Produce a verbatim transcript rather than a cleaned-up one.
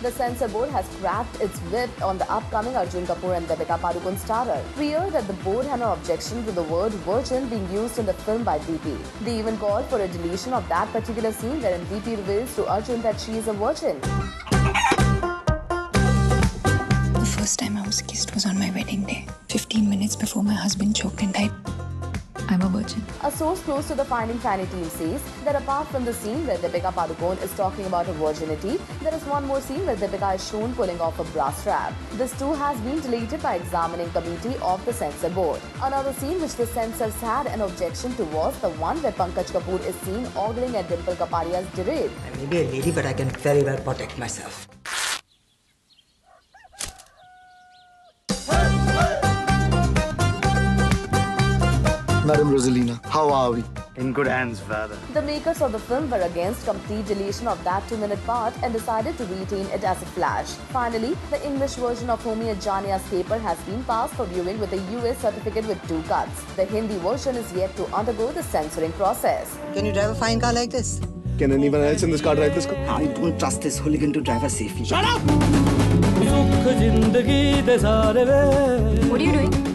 The censor board has cracked its whip on the upcoming Arjun Kapoor and Deepika Padukone starrer. Clear that the board had no objection to the word virgin being used in the film by D P. They even called for a deletion of that particular scene wherein D P reveals to Arjun that she is a virgin. The first time I was kissed was on my wedding day, fifteen minutes before my husband choked and died. I'm a virgin. A source close to the Finding Fanny team says that apart from the scene where Deepika Padukone is talking about her virginity, there is one more scene where Deepika is shown pulling off a bra strap. This too has been deleted by examining committee of the censor board. Another scene which the censors had an objection to was the one where Pankaj Kapoor is seen ogling at Dimple Kapadia's derade. I may be a lady, but I can very well protect myself. Madam Rosalina, how are we? In good hands, father. The makers of the film were against complete deletion of that two-minute part and decided to retain it as a flash. Finally, the English version of Homi Ajania's paper has been passed for viewing with a U S certificate with two cuts. The Hindi version is yet to undergo the censoring process. Can you drive a fine car like this? Can anyone else in this car drive this car? I don't trust this hooligan to drive us safely. Shut up! What are you doing?